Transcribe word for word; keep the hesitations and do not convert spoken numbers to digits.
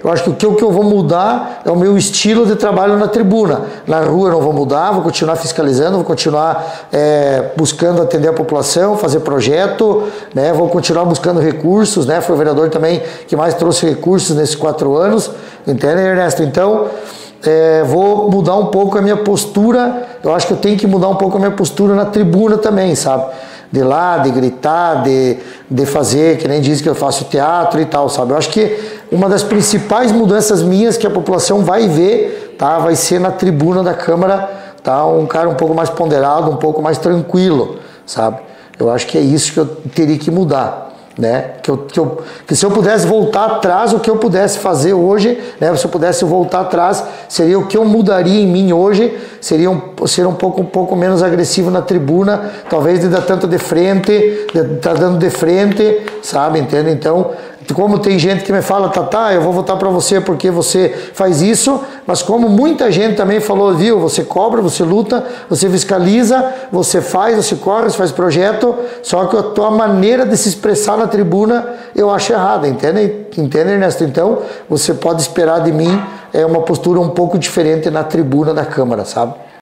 Eu acho que o que, o que eu vou mudar é o meu estilo de trabalho na tribuna. Na rua eu não vou mudar, vou continuar fiscalizando, vou continuar é, buscando atender a população, fazer projeto, né? Vou continuar buscando recursos, né? Foi o vereador também que mais trouxe recursos nesses quatro anos, entende, Ernesto? Então, é, vou mudar um pouco a minha postura, eu acho que eu tenho que mudar um pouco a minha postura na tribuna também, sabe? De lá, de gritar, de, de fazer, que nem diz que eu faço teatro e tal, sabe? Eu acho que uma das principais mudanças minhas que a população vai ver, tá? Vai ser na tribuna da Câmara, tá? Um cara um pouco mais ponderado, um pouco mais tranquilo, sabe? Eu acho que é isso que eu teria que mudar, né? Que, eu, que, eu, que se eu pudesse voltar atrás, o que eu pudesse fazer hoje, né? Se eu pudesse voltar atrás, seria o que eu mudaria em mim hoje, seria um, ser um pouco, um pouco menos agressivo na tribuna, talvez de dar tanto de frente, de estar dando de frente, sabe? Entende? Então, como tem gente que me fala, Tatá, eu vou votar para você porque você faz isso, mas como muita gente também falou, viu, você cobra, você luta, você fiscaliza, você faz, você corre, você faz projeto, só que a tua maneira de se expressar na tribuna eu acho errada, entende? Entende, Ernesto? Então, você pode esperar de mim é uma postura um pouco diferente na tribuna da Câmara, sabe?